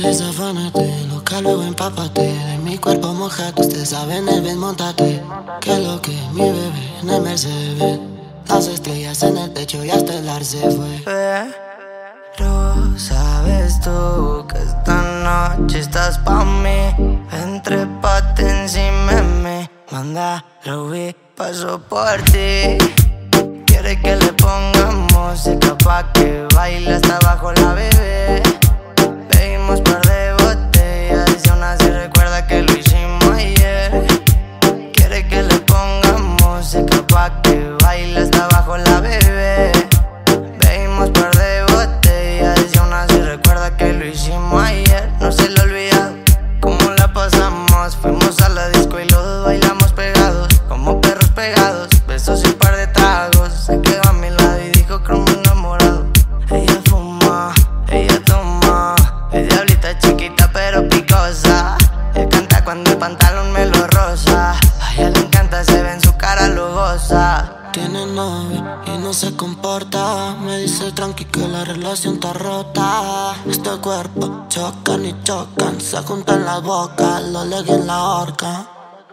Desafánate, loca, luego empápate. De mi cuerpo mojado, usted sabe, en el montate. Que lo que mi bebé en el Mercedes. Las estrellas en el techo y hasta el ar se fue. Pero sabes tú que esta noche estás pa' mí. Entrépate encima de mí. Manda, lo vi, paso por ti. Quiere que le pongamos música pa' que baile hasta abajo la bebé. Bebimos par de botellas y aún así recuerda que lo hicimos ayer. Quiere que le pongamos música pa' que baile hasta abajo la bebé. Bebimos par de botellas y aún así recuerda que lo hicimos ayer. No se le ha olvidado cómo la pasamos. Fuimos a la disco y los dos bailamos pegados, como perros pegados. Besos y un par de tragos. Se quedó a mi lado y dijo que me enamorado. Ella fuma, ella toma. Es diablita chiquita pero picosa. Él canta cuando el pantalón me lo rosa. A ella le encanta, se ve en su cara lujosa. Tiene novio y no se comporta. Me dice tranqui que la relación está rota. Este cuerpo chocan y chocan. Se juntan las bocas, lo leguen en la horca.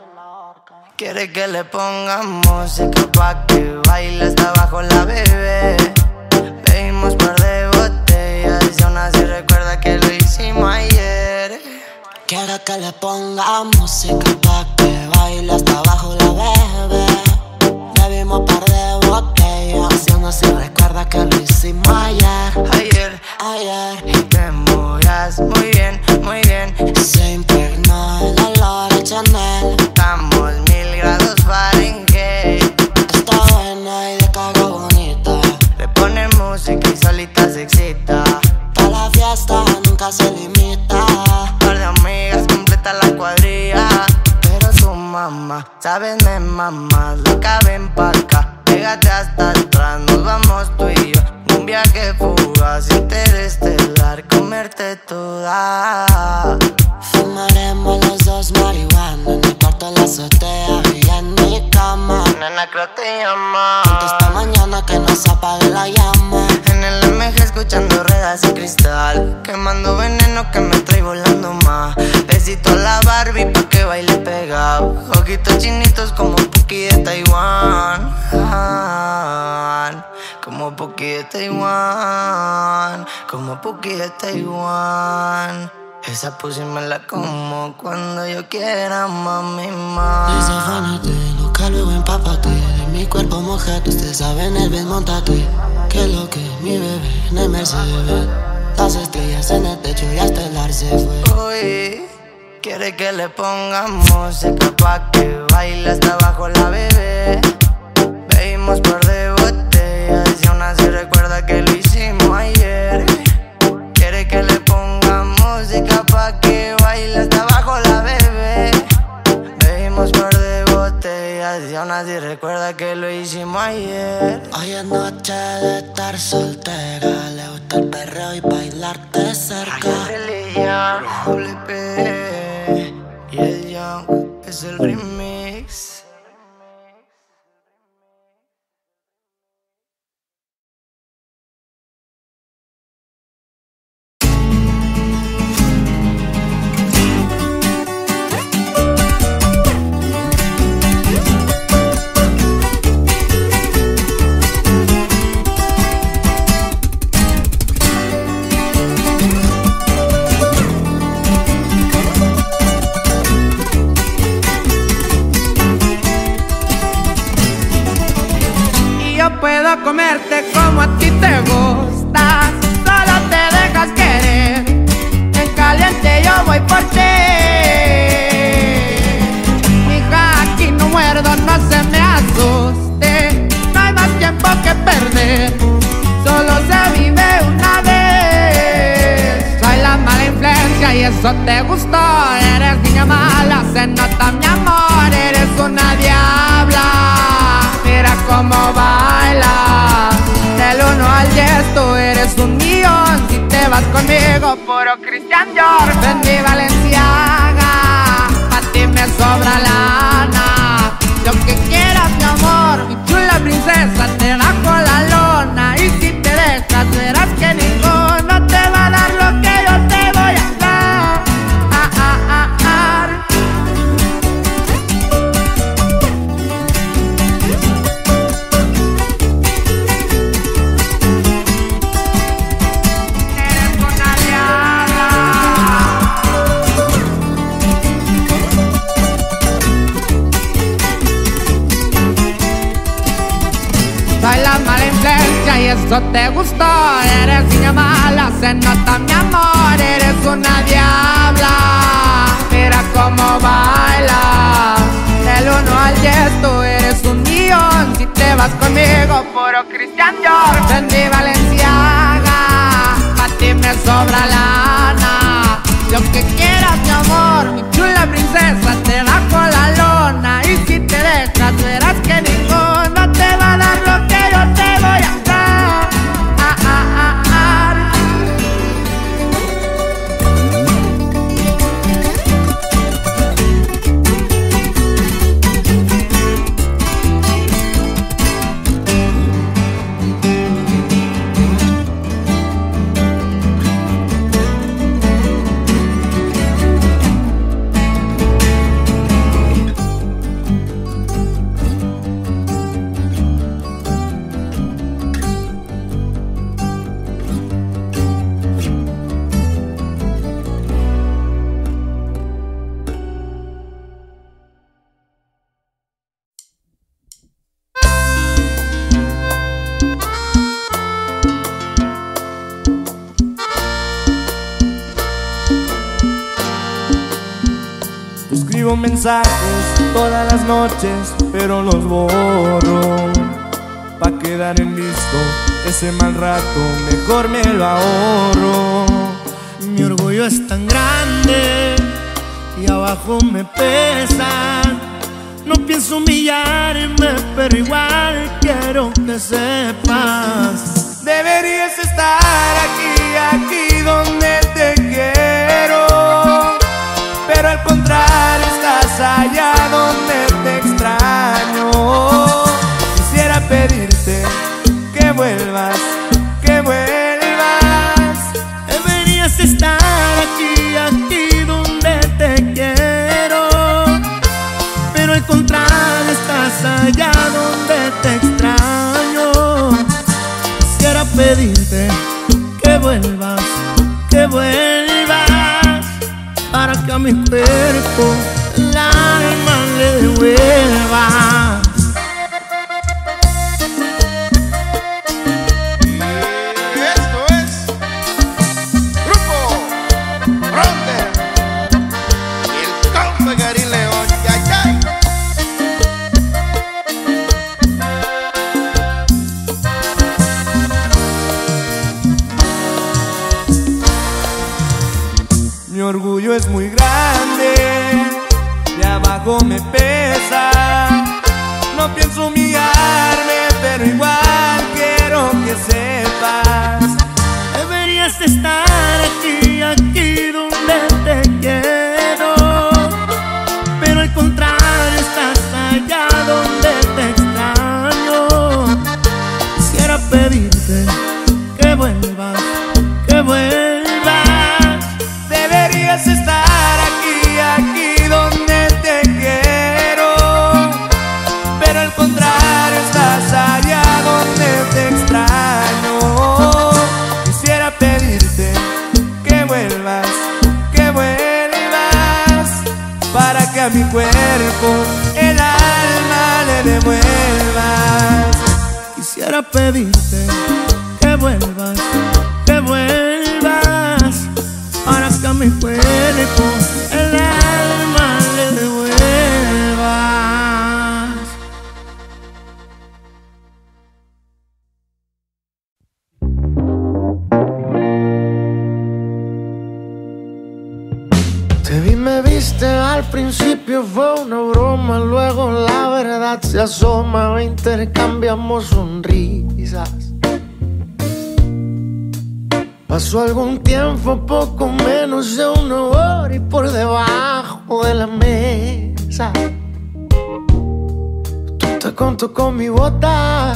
Quiere que le pongamos música pa' que baile hasta abajo la bebé. Bebimos par de botellas y aún así recuerda que lo hicimos ayer. Quiere que le pongamos música pa' que baile hasta abajo la bebé. Bebimos par de botellas y aún así recuerda que lo hicimos ayer. Ayer y te movías muy bien, muy bien. Se impregnó el olor a Chanel. Estamos 1000 grados Fahrenheit. Está buena y de cago bonita. Le pone música y solita se excita. Pa' la fiesta nunca se limita. Par de amigas completa la cuadrilla. Pero su mamá, sabes de mamá, loca, ven pa' acá. Pégate hasta atrás, nos vamos tú y yo. Un viaje fugaz, interestelar, comerte toda. Fumaremos los dos marihuana en el cuarto de la azotea y en mi cama. Nena, creo te llama. Juntos esta mañana que nos apague la llama. En el MG escuchando ruedas y cristal, quemando veneno que me trae volando más. Besito a la Barbie pa' que baile pegado. Ojitos chinitos como Puki de Taiwán. Como Puki de Taiwán. Como Puki de Taiwán. Esa pussy me la como cuando yo quiera, mami, Desafánate, loca, luego empápate. De mi cuerpo mojado, usted sabe, en el montate. Que lo que mi bebé en el Mercedes. Las estrellas en el techo y hasta el ar se fue. Hoy quiere que le pongamos música pa' que baile hasta abajo la bebé. Bebimos par de botellas y aún así recuerda que lo hicimos ayer. Quiere que le pongamos música pa' que baile hasta abajo la bebé. Bebimos par de botellas y aún así recuerda que lo hicimos ayer. Hoy es noche de estar soltera. Le gusta el perreo y bailarte cerca. Religión, WP y el Young es el remix. Puedo comerte como a ti te gusta, solo te dejas querer. En caliente yo voy por ti. Mija, aquí no muerdo, no se me asuste. No hay más tiempo que perder, solo se vive una vez. Soy la mala influencia y eso te gustó. Eres niña mala, se nota mi amor. Eres una diabla, mira cómo baila. Del 1 al 10 tú eres 1.000.000. Si te vas conmigo, puro Christian Dior. Ven mi Balenciaga, a ti me sobra lana. Lo que quieras, mi amor, mi chula princesa, te bajo la lona. Y si te dejas, verás que ninguno te va a dar lo que yo te voy a dar. eso te gustó. Eres niña mala, se nota mi amor. Eres una diabla, mira cómo bailas. Del 1 al 10 tú eres 1.000.000. Si te vas conmigo, puro Christian Dior. Fendi Balenciaga, pa' ti me sobra lana. Lo que quieras, mi amor, mi chula princesa, te bajo la lona. Y si te dejas, verás que ninguno te va a dar lo que yo te voy a dar. Escribo mensajes todas las noches, pero los borro. Pa' quedar en visto ese mal rato, mejor me lo ahorro. Mi orgullo es tan grande y abajo me pesa. No pienso humillarme, pero igual quiero que sepas. Deberías estar aquí donde te quiero, pero al contrario estás allá donde te extraño. Quisiera pedirte que vuelvas, que vuelvas. Deberías estar aquí donde te quiero, pero al contrario estás allá donde te extraño. Quisiera pedirte que vuelvas, que vuelvas, para que a mi cuerpo el alma le devuelva. Y esto es Grupo Fronter y el Compa Gary León. ¡Yay, yay! Mi orgullo es muy grande, de abajo me pesa. No pienso humillarme, pero igual quiero que sepas. Deberías estar aquí donde te quiero, pero al contrario estás allá donde te extraño. Quisiera pedirte que vuelvas, que vuelvas. Deberías estar aquí donde te quiero, pero al contrario estás allá donde te extraño. Quisiera pedirte que vuelvas, para que a mi cuerpo el alma le devuelvas. Quisiera pedirte que vuelvas, para que a mi cuerpo el alma le devuelvas. Te vi, me viste, al principio fue una broma, luego la verdad se asoma, intercambiamos sonrisas. Pasó algún tiempo, poco menos de 1 hora, y por debajo de la mesa tú te contó con mi bota.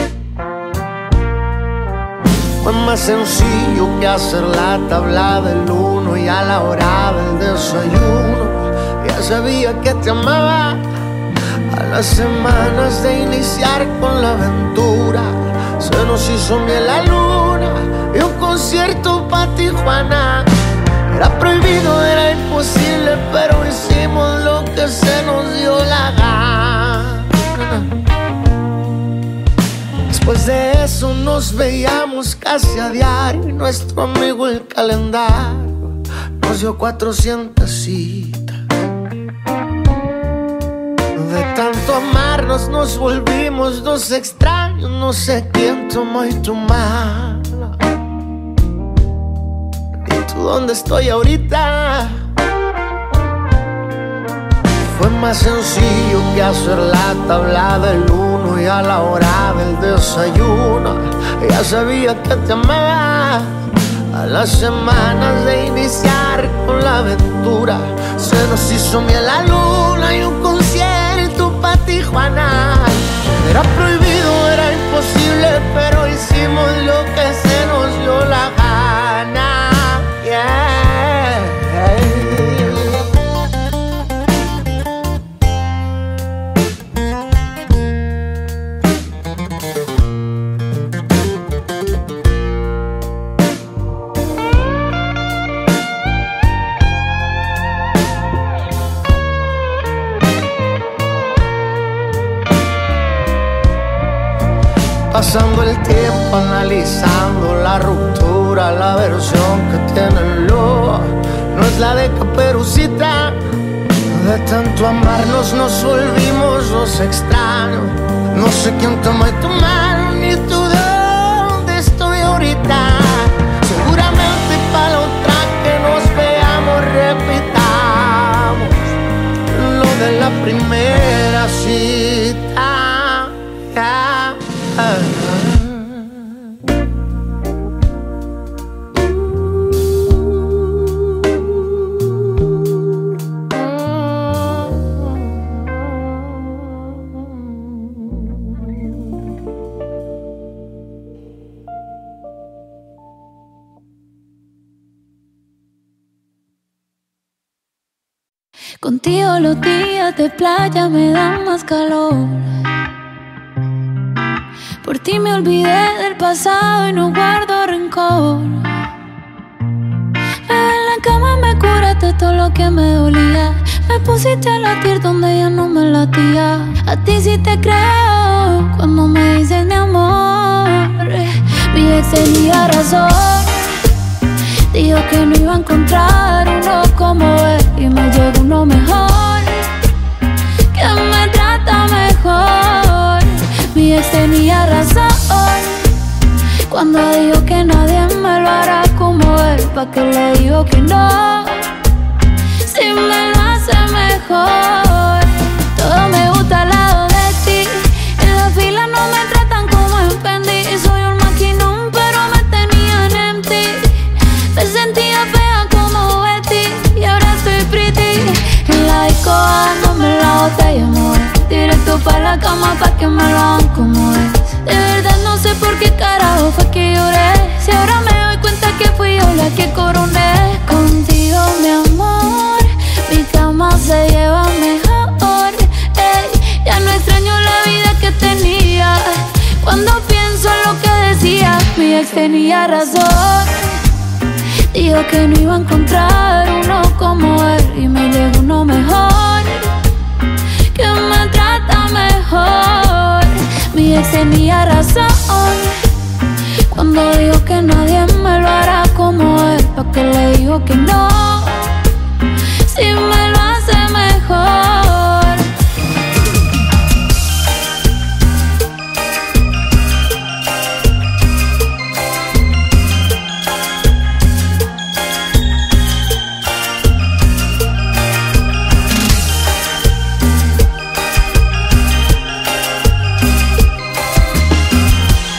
Fue más sencillo que hacer la tabla del 1, y a la hora del desayuno ya sabía que te amaba. A las semanas de iniciar con la aventura se nos hizo miel la luna y un concierto pa' Tijuana. Era prohibido, era imposible, pero hicimos lo que se nos dio la gana. Después de eso no nos veíamos casi a diario. Nuestro amigo el calendario nos dio 400 citas. De tanto amarnos nos volvimos dos extraños. No sé quién tomó y tu mano. ¿Y tú dónde estoy ahorita? Fue más sencillo que hacer la tabla del 1 y a la hora del desayuno ya sabía que te amaba. A las semanas de iniciar con la aventura se nos hizo miel la luna y un concierto pa' Tijuana. Era prohibido, era imposible, pero hicimos lo que se nos dio la gana. Pasando el tiempo analizando la ruptura, la versión que tiene el lobo no es la de Caperucita. De tanto amarnos nos volvimos dos extraños. No sé quién tomó tu mano ni tú dónde estoy ahorita. Seguramente para la otra que nos veamos repitamos lo de la primera cita. Contigo los días de playa me dan más calor. Por ti me olvidé del pasado y no guardo rencor. En la cama me curaste todo lo que me dolía. Me pusiste a latir donde ya no me latía. A ti sí te creo cuando me dices mi amor. Mi ex tenía razón. Dijo que no iba a encontrar uno como él y me llegó uno mejor, que me trata mejor. Mi ex tenía razón cuando dijo que nadie me lo hará como él. ¿Pa' qué le digo que no? Si me lo hace mejor. Todo me gusta al lado de ti. En la fila no me tratan como en Fendi. Soy un maquinón pero me tenían en ti. Me sentía fea como Betty y ahora estoy pretty. En la disco dándome la botella, amor. Directo pa' la cama pa' que me lo hagan como es. De verdad no sé por qué carajo fue que lloré. Si ahora me doy cuenta que fui yo la que coroné. Contigo mi amor, mi cama se lleva mejor. Ey, ya no extraño la vida que tenía. Cuando pienso en lo que decía, mi ex tenía razón. Dijo que no iba a encontrar uno como él y me llegó uno mejor, que me trata mejor. Mi ex tenía razón cuando dijo que nadie me lo hará como él. ¿Pa' qué le digo que no? Si me lo hace mejor.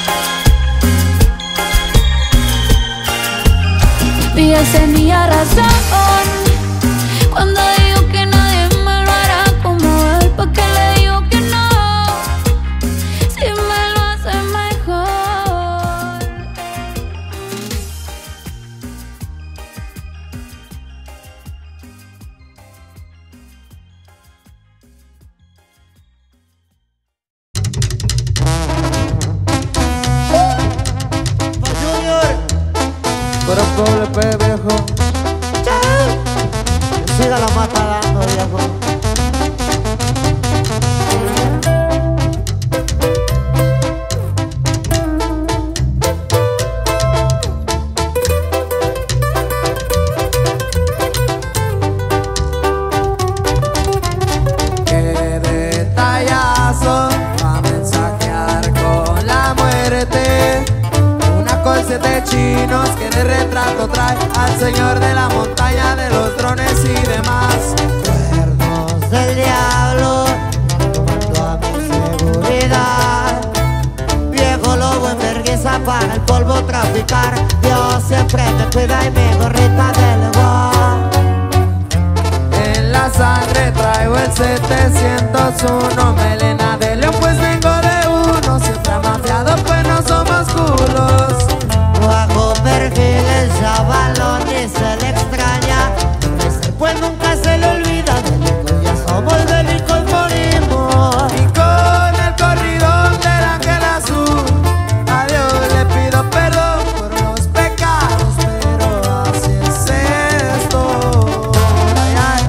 Mi ex tenía razón chinos que de retrato trae al señor de la montaña de los drones y demás. Cuernos del diablo, tomando a mi seguridad. Viejo lobo en vergüenza para el polvo traficar. Dios siempre me cuida y mi gorrita de leguán. En la sangre traigo el 701, melena de león pues vengo de uno. Siempre amafiado pues no somos culos. Bajo perfil el chavalón y se le extraña. Pues nunca se le olvida, delicos ya somos, delicos morimos. Y con el corridón del ángel azul, a Dios le pido perdón por los pecados, pero así es esto. Ay, ay.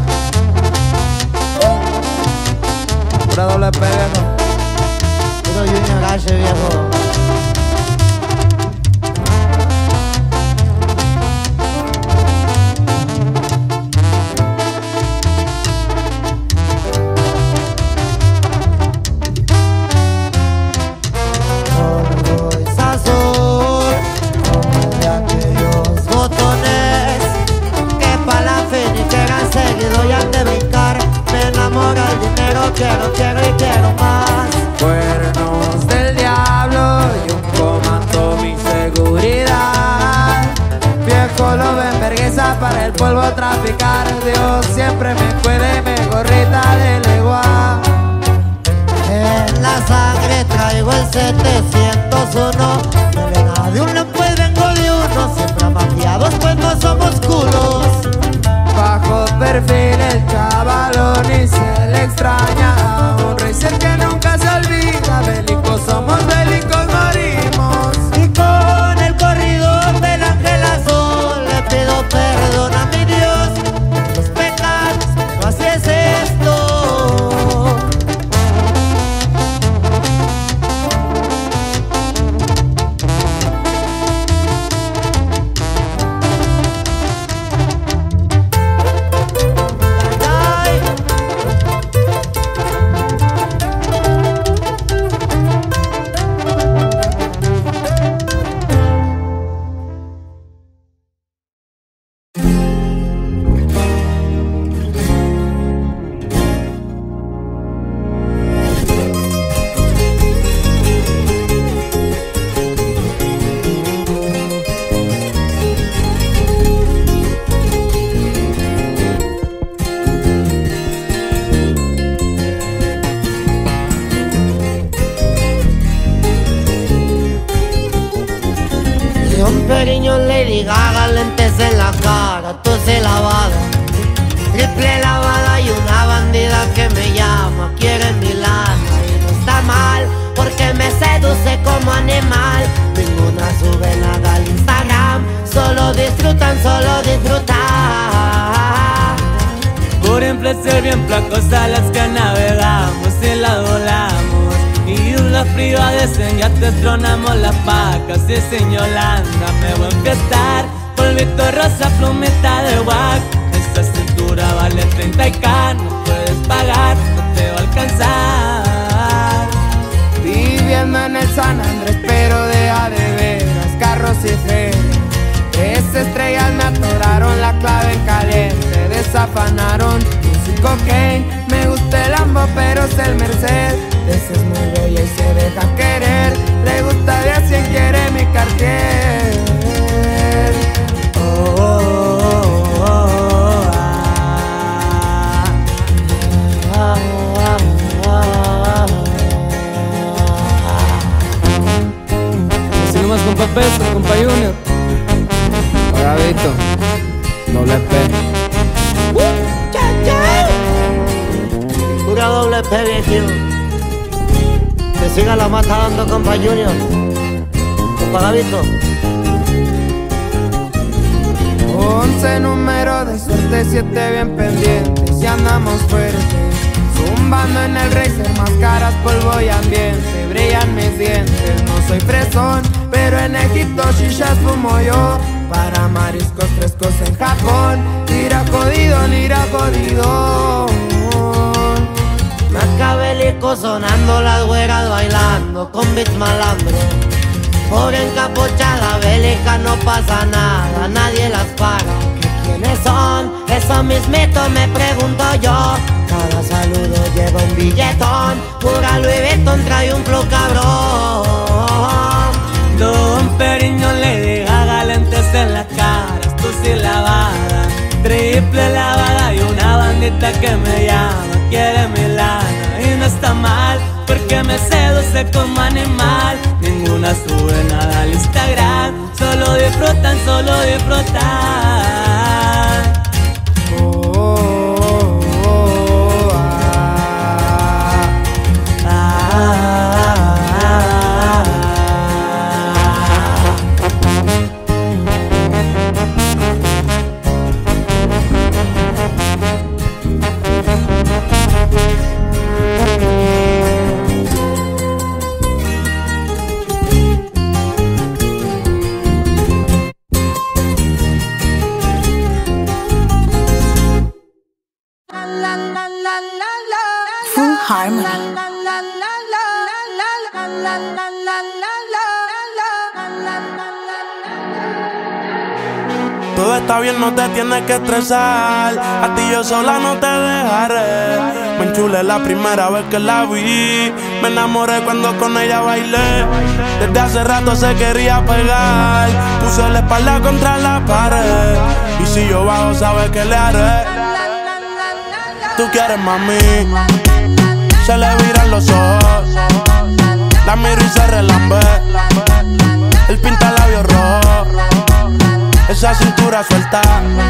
Pura doble P, viejo. Puro Junior H, viejo. Quiero y quiero más. Cuernos del diablo y un comando mi seguridad. Viejo lobo en vergüenza para el polvo traficar. Dios siempre me cuide, me gorrita de legua. En la sangre traigo el 701. Melena de uno pues vengo de uno. Siempre amafiados pues no somos culos. Bajo perfil el chavalón y se le extraña a un racer que nunca se olvida. Bélicos somos, bélicos morimos. Y con el corrido del ángel azul le pido perdón a mi Dios por los pecados, pero así es esto. Lady Gaga, lentes en la cara, tos lavada, triple lavada y una bandida que me llama, quiere mi lana y no está mal, porque me seduce como animal. Ninguna sube nada al Instagram, solo disfrutan, solo disfrutan. Por influencia bien placosa las que navegamos y la volamos. Y una fría de ya te tronamos las pacas. Y sin Yolanda me voy a enfiestar, polvito rosa, plumita de guac. Esta cintura vale 30K, no puedes pagar, no te va a alcanzar. Viviendo en el San Andrés, pero de a de veras, carros y feria. 3 estrellas me atoraron la clave en caliente, desafanaron y cocaine. Me gusta el Lambo, pero es el Merced. Esa es muy bella y se deja querer. Le gusta de a 100, quiere mi Cartier. Oh, oh, oh, oh, Así nomás compa Petro, compa Junior. Gabito, doble P. Pura doble P, viejo. Que siga la mata dando, compa Junior. Compa Gabito. 11 número de suerte, 7 bien pendientes. Y andamos fuertes, zumbando en el racer, máscaras, polvo y ambiente. Brillan mis dientes, no soy fresón, pero en Egipto shishas fumo yo. Para mariscos frescos en Japón, tira jodido, tira jodido. Macabélico sonando, las güeras bailando con beats malandro. Por encapuchada bélica no pasa nada, nadie las para. ¿Qué quiénes son? Eso mismito me pregunto yo. Cada saludo lleva un billetón. Pura Louis Vuitton trae un flow cabrón. Don Periñón le deja lentes en la cara, esto sí lavada, triple lavada y una bandita que me llama, quiere mi lana y no está mal, porque me seduce como animal. Ninguna sube nada al Instagram, solo disfrutan, solo disfrutan. Todo está bien, no te tienes que estresar. A ti yo sola no te dejaré. Me enchulé la primera vez que la vi. Me enamoré cuando con ella bailé. Desde hace rato se quería pegar. Puse la espalda contra la pared. Y si yo bajo, sabes que le haré. Tú quieres, mami. Se le viran los ojos. La miro y se relambe. El pinta labios rojo. Esa cintura suelta.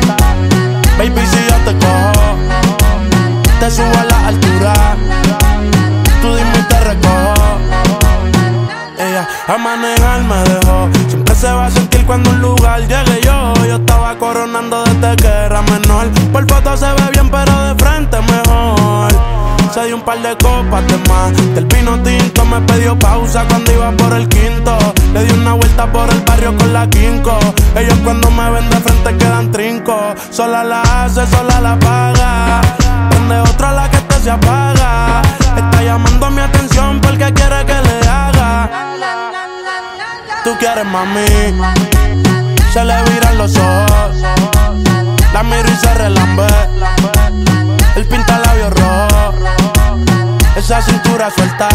Baby, si yo te cojo, te subo a la altura. Tú dime y te recojo. Ella a manejar me dejó. Siempre se va a sentir cuando un lugar llegue yo. Yo estaba coronando desde que era menor. Por foto se ve bien pero de frente mejor. Se dio un par de copas de más. Del vino tinto me pidió pausa cuando iba por el quinto. Le di una vuelta por el barrio con la quinco. Ellos cuando me ven de frente quedan trinco. Sola la hace, sola la paga. Prende otra a la que este se apaga. Está llamando mi atención porque quiere que le haga. Tú quieres, mami. Se le viran los ojos. La miro y se relambe. El pinta labios rojo. Esa cintura suelta.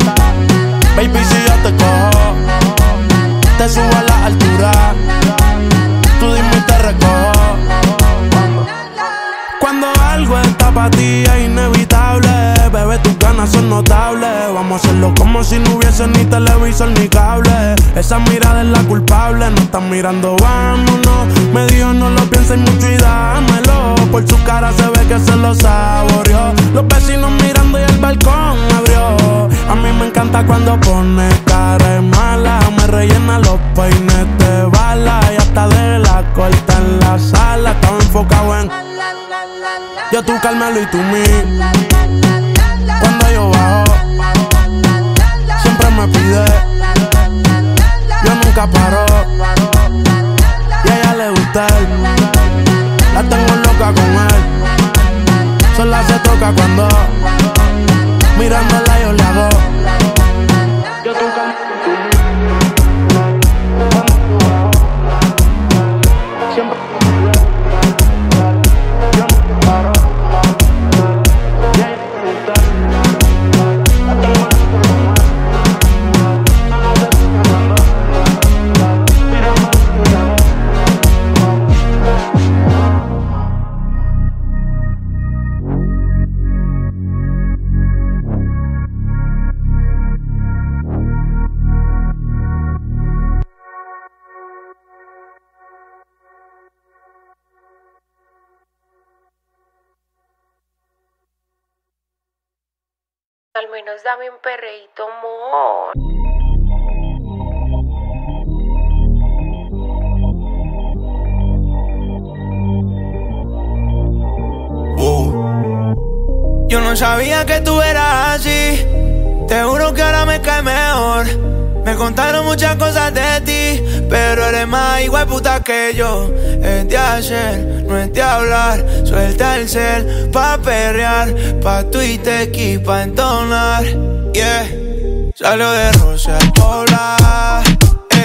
Baby, si yo te cojo, te subo a la altura. Tú dime y te recojo. Cuando algo está pa' ti es inevitable. Bebé, tus ganas son notables. Vamos a hacerlo como si no hubiese ni televisor ni cable. Esa mirada es la culpable. No están mirando, vámonos. Me dijo no lo pienses mucho y dámelo. Por su cara se ve que se lo saboreó. Los vecinos mirando y el balcón abrió. A mí me encanta cuando pone cara de mala. Me rellena los peines de bala. Y hasta de la corta en la sala. Estaba enfocado en yo, tú, Carmelo y tú, mí. Cuando yo bajo, siempre me pide. Yo nunca paro. Y a ella le gusta él. La tengo loca con él. Sola se toca cuando mirándola yo le hago. Yo, tú, Carmelo y tú, mí. Siempre me pide. Yo nunca paro. Al menos dame un perreíto, amor. Yo no sabía que tú eras así. Te juro que ahora me cae mejor. Me contaron muchas cosas de ti, pero eres más igual puta que yo. Es de hacer, no es de hablar. Suelta el cel pa' perrear, pa' Twitter y pa' entonar. Yeah, salió de Rosa al Pobla.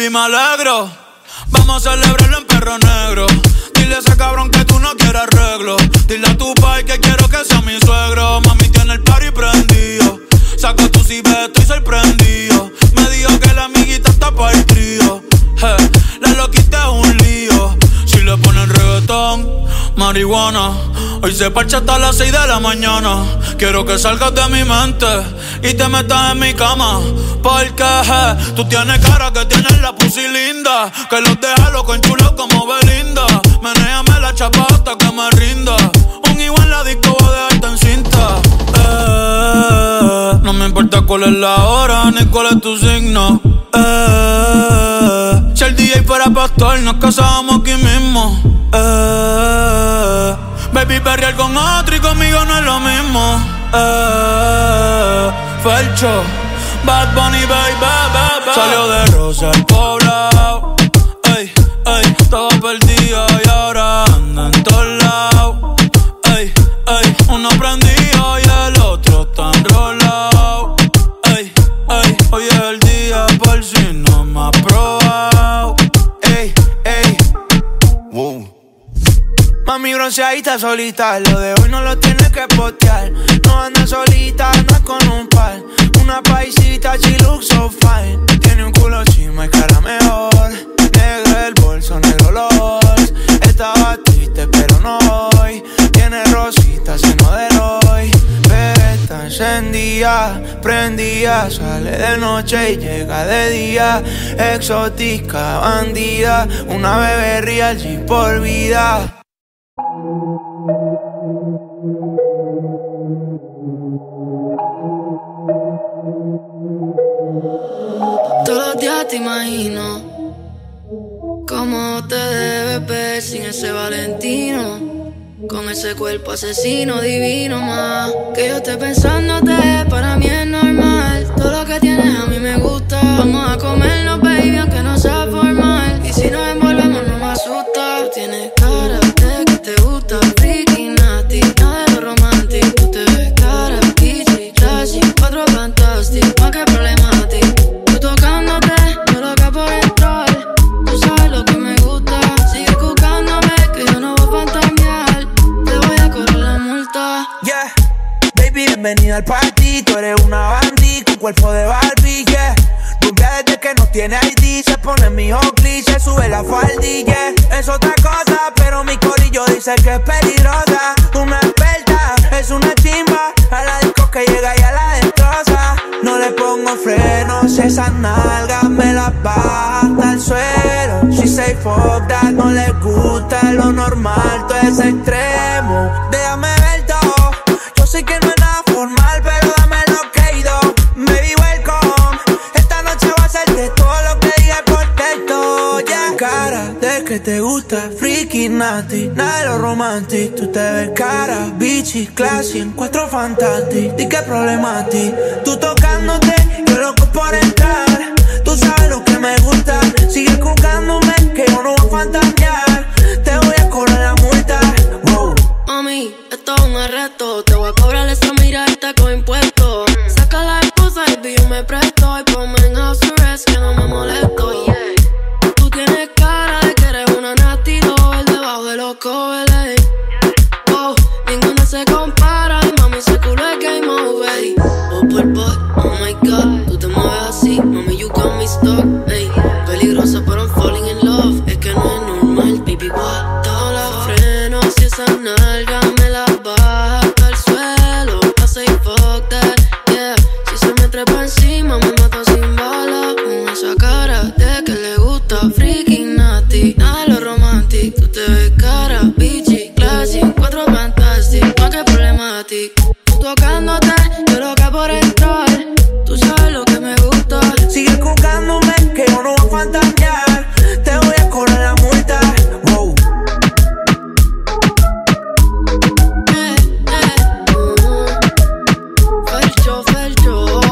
baby, me alegro. Vamos a celebrarlo en Perro Negro. Dile a ese cabrón que tú no quieres arreglo. Dile a tu pai que quiero que sea mi suegro. Mami tiene el party prendido. Saco tu cibe, estoy sorprendido. Me dijo que la amiguita está para el trío. La loquita es un lío. Si le ponen reggaetón, marihuana. Hoy se parcha hasta las 6 de la mañana. Quiero que salgas de mi mente y te metas en mi cama. Porque tú tienes cara que tienes la pussy linda. Que los deja loco en chulo como Belinda. Menéame la chapa hasta que me rinda. Un igual en la disco voy a dejarte en cinta. No me importa cuál es la hora ni cuál es tu signo. Si el DJ fuera pastor nos casábamos aquí mismo. Baby, perrear con otro y conmigo no es lo mismo. Felcho, Bad Bunny, baby. Salió de Rosa el poblado. Ey, ey, estaba perdido y ahora anda en todos lados. Ey, ey, uno prendido y el otro está enrolado. Ey, ey, hoy es el día por si no me has probado. Ey, ey, wow. Mami bronceadita solita, lo de hoy no lo tienes que postear. No anda solita, anda con un par. Una paisita, she looks so fine. Tiene un culo chima y cara mejor. Negro el bolso, negro los. Estaba triste pero no hoy. Tiene rositas, seno de hoy. Pero está encendida, prendida. Sale de noche y llega de día. Exótica, bandida. Una bebé real, G por vida. Todos los días te imagino cómo te debes ver sin ese Valentino, con ese cuerpo asesino divino más. Que yo esté pensándote, para mí es normal. Todo lo que tienes a mí me gusta. Vamos a comernos, baby, aunque no sea formal. Y si nos envolvemos no me asusta. Tú tienes cara de que te gusta, freaky, nasty, nada de lo romántico. Tú te ves cara, kitty, classy, 4 fantastic, más que problemático. Tú tocándote, yo loca por entrar. Tú sabes lo que me gusta. Sigue buscándome, que yo no voy a fantamear. Te voy a correr la multa. Yeah, baby, bienvenida al party. Tú eres una bandit con cuerpo de Barbie, yeah. Rubia desde que no tiene ID. Se pone mi Oakley, se sube la faldilla. Es otra cosa, pero mi corillo dice que es peligrosa. Una experta, es una chimba. A la disco que llega y a la destroza. No le pongo frenos, esas nalgas me las baja hasta el suelo. She say fuck that, no le gusta lo normal, todo es extremo. Déjame ver todo, yo sé que no es nada formal, pero dame lo que he ido. Baby, welcome, esta noche va a ser de todo lo que dije por texto, yeah. Cara de que te gusta, freaky, nasty, nada de lo romantic. Tú te ves cara, bitchy, classy, en 4 fantastic. Di que problema a ti, tú tocándote, yo loco por entrar. Tú sabes lo que me gusta, sigue buscándome, que yo no voy a fantasear. Te voy a cobrar la multa, wow. Mami, esto es un arresto. Te voy a cobrar esa mirada con impuestos. Saca la esposa y yo me presto. Y ponme en house arrest que no me molesto, yeah. Tú tienes cara de que eres una nasty doll debajo de los covers, wow, ninguno se compara. Y mami, ese culo es game over. Oh, por boy, oh my god. Tú te mueves así, mami, you got me stuck, ey. Peligrosa, pero I'm falling in love. Es que no es normal, baby, what? Todos los frenos y esa nalga me la baja hasta el suelo. I say fuck that, yeah. Si se me trepa encima, me mata sin bala. Con esa cara de que le gusta, freaky, nasty, nada de lo romantic. Tú te ves cara, bitchy, classy, 4 fantastic, más que problematic. Tú tocándote, yo loca por entrar. Tú sabes lo que me gusta. Sigue buscándome, que yo no voy a fantasear. Te voy a cobrar la multa, wow. Felcho, Felcho.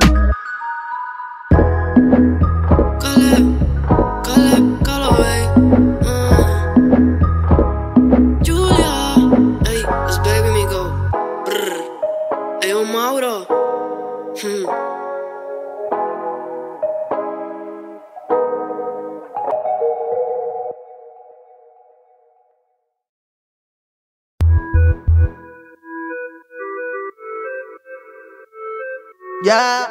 Caleb, Julia, ey, let's baby me go. Brr. Ya.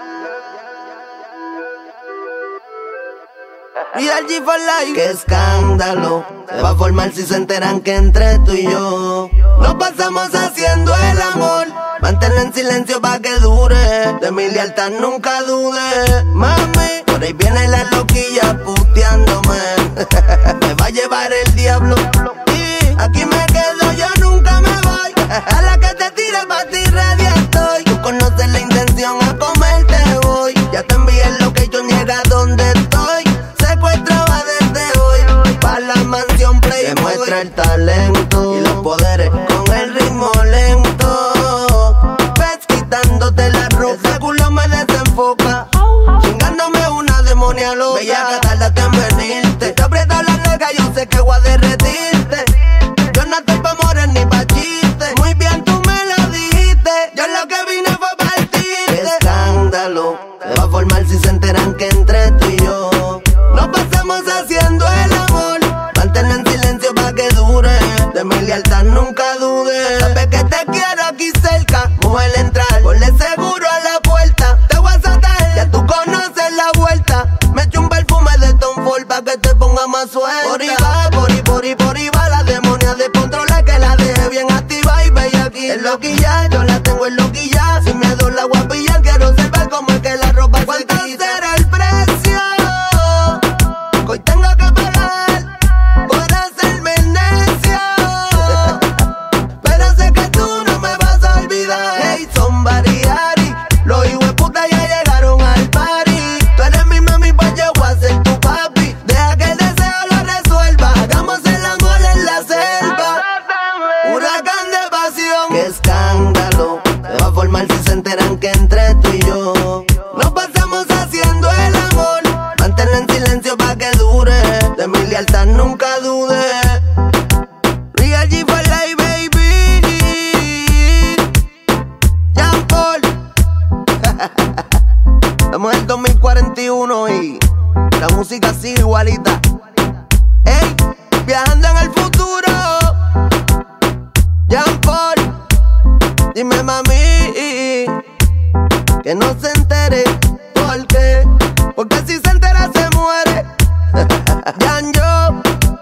Y el G for Life. Qué escándalo se va a formar si se enteran que entre tú y yo nos pasamos haciendo el amor. Manténlo en silencio pa' que dure. De mi lealtad nunca dude. Mami, por ahí viene la loquilla puteándome. Me va a llevar el diablo. Y aquí me quedo, yo nunca me voy. A la que te tire pa' ti ready estoy. Tú conoces la intención, a comerte voy. Ya te envié lo que yo niega donde estoy. Secuestraba desde hoy. Pa' la mansión Playboy. Demuestra el talento y los poderes con el ritmo lento. Dándote la ropa, ese culo me desenfoca. Chingándome una demonia loca. Bella que tardate en venirte. Te aprieta la nalga, yo sé que voy a derretirte. Yo no estoy pa' morir ni pa' chiste. Muy bien tú me lo dijiste. Yo lo que vine fue a partirte. Qué escándalo se va a formar si se enteran que entre tú y yo nos pasamos haciendo el amor. Manténlo en silencio pa' que dure. De mi lealtad nunca dude. Sabes que te quiero aquí cerca. Mujer entrar, ponle seguro a la puerta. Te voy a saltar, ya tú conoces la vuelta. Me echo un perfume de Tom Ford pa' que te ponga más suelta. Por ahí va la demonia de controlar, que la deje bien activa y bella aquí. El loquilla, yo la tengo en loquilla. Sin miedo la guapilla, quiero saber cómo es que la ropa se quita. ¿Cuánto será el precio que hoy tengo que pagar por hacerme necio? Pero sé que tú no me vas a olvidar. Hey, somebody, Ari, los hijos de puta ya llegaron al party. Tú eres mi mami, pues yo voy a ser tu papi. Deja que el deseo lo resuelva. Hagamos el amor en la selva. Huracán de pasión. Qué escándalo se va a formar si se enteran que entre tú y yo nos pasamos haciendo el amor. Manténlo en silencio pa' que dure. De mi lealtad nunca dude. Real G for Life, baby. Jean Paul. Estamos en el 2041 y la música sigue igualita. Ey, viajando en el futuro. Jean Paul, dime mami, que no se entere. ¿Por qué? Porque si se entera se muere. Jan yo.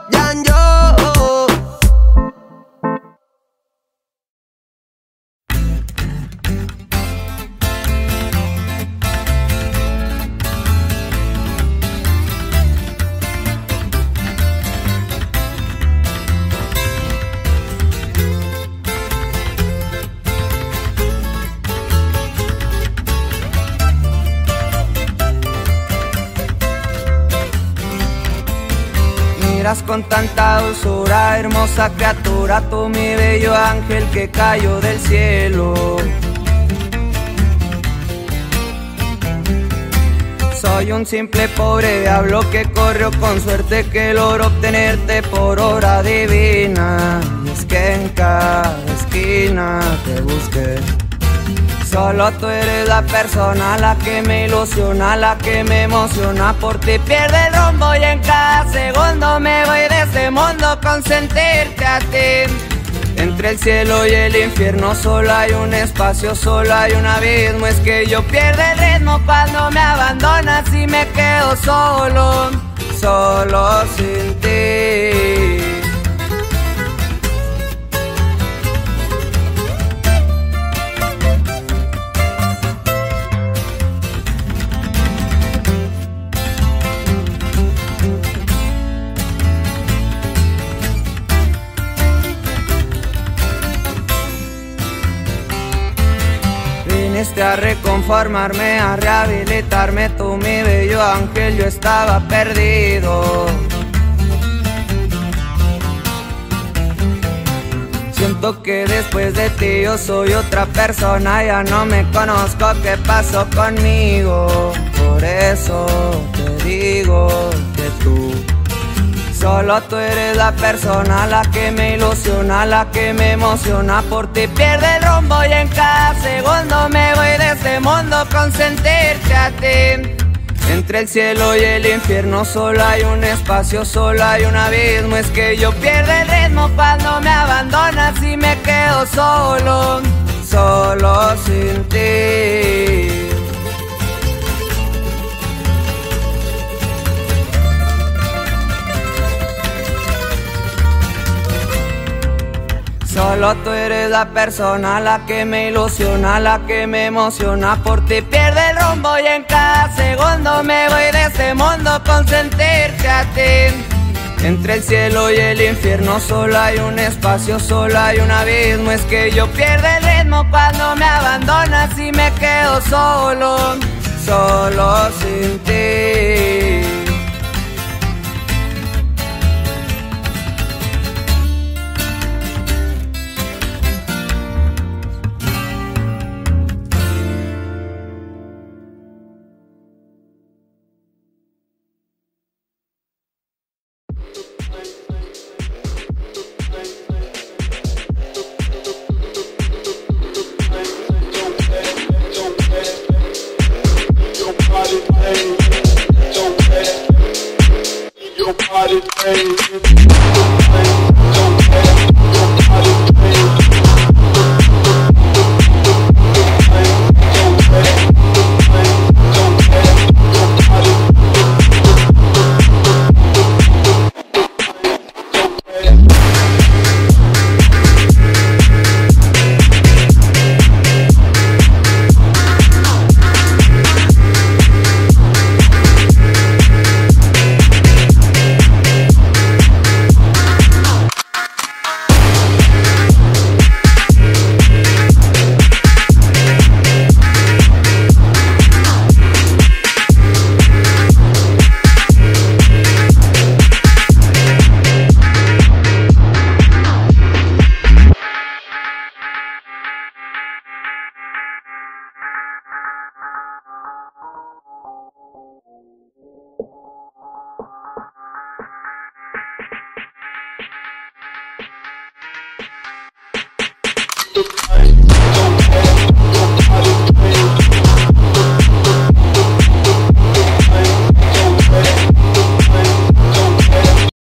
Miras con tanta dulzura, hermosa criatura, tú mi bello ángel que cayó del cielo. Soy un simple pobre diablo que corrió con suerte que logró obtenerte por obra divina. Y es que en cada esquina te busqué. Solo tú eres la persona, la que me ilusiona, la que me emociona. Por ti pierde el rumbo y en cada segundo me voy de este mundo con sentirte a ti. Entre el cielo y el infierno solo hay un espacio, solo hay un abismo. Es que yo pierdo el ritmo cuando me abandonas y me quedo solo, solo sin ti. Viniste a reconformarme, a rehabilitarme, tú mi bello ángel, yo estaba perdido. Siento que después de ti yo soy otra persona, ya no me conozco, ¿qué pasó conmigo? Por eso te digo que tú, solo tú eres la persona, la que me ilusiona, la que me emociona. Por ti pierde el rumbo y en cada segundo me voy de este mundo con sentirte a ti. Entre el cielo y el infierno solo hay un espacio, solo hay un abismo. Es que yo pierdo el ritmo cuando me abandonas y me quedo solo, solo sin ti. Solo tú eres la persona, la que me ilusiona, la que me emociona. Por ti pierde el rumbo y en cada segundo me voy de este mundo con sentirte a ti. Entre el cielo y el infierno solo hay un espacio, solo hay un abismo. Es que yo pierdo el ritmo cuando me abandonas y me quedo solo, solo sin ti.